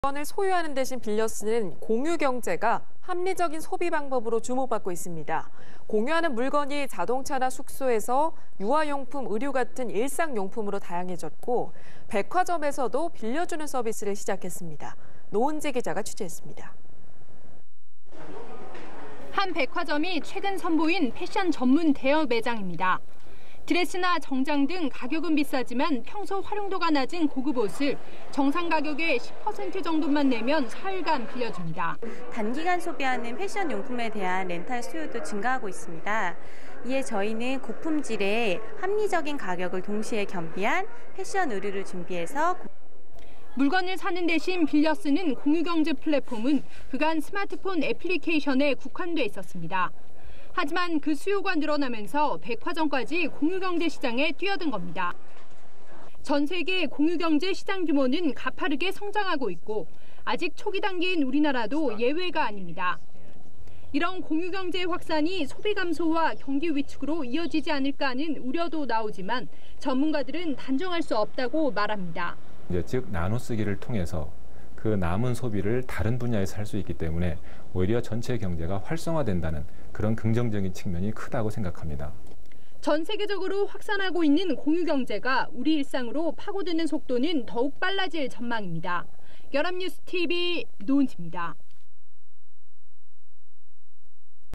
물건을 소유하는 대신 빌려 쓰는 공유 경제가 합리적인 소비 방법으로 주목받고 있습니다. 공유하는 물건이 자동차나 숙소에서 유아용품, 의류 같은 일상용품으로 다양해졌고 백화점에서도 빌려주는 서비스를 시작했습니다. 노은재 기자가 취재했습니다. 한 백화점이 최근 선보인 패션 전문 대여 매장입니다. 드레스나 정장 등 가격은 비싸지만 평소 활용도가 낮은 고급 옷을 정상 가격의 10% 정도만 내면 사흘간 빌려줍니다. 단기간 소비하는 패션 용품에 대한 렌탈 수요도 증가하고 있습니다. 이에 저희는 고품질의 합리적인 가격을 동시에 겸비한 패션 의류를 준비해서 물건을 사는 대신 빌려 쓰는 공유경제 플랫폼은 그간 스마트폰 애플리케이션에 국한돼 있었습니다. 하지만 그 수요가 늘어나면서 백화점까지 공유경제 시장에 뛰어든 겁니다. 전 세계 공유경제 시장 규모는 가파르게 성장하고 있고 아직 초기 단계인 우리나라도 예외가 아닙니다. 이런 공유경제 확산이 소비 감소와 경기 위축으로 이어지지 않을까 하는 우려도 나오지만 전문가들은 단정할 수 없다고 말합니다. 즉 나눠쓰기를 통해서 그 남은 소비를 다른 분야에서 할 수 있기 때문에 오히려 전체 경제가 활성화된다는 그런 긍정적인 측면이 크다고 생각합니다. 전 세계적으로 확산하고 있는 공유경제가 우리 일상으로 파고드는 속도는 더욱 빨라질 전망입니다. 연합뉴스 TV 노은지입니다.